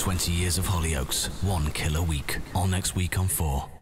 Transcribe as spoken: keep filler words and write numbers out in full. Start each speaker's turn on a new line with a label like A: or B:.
A: twenty years of Hollyoaks, one kill a week. All next week on four.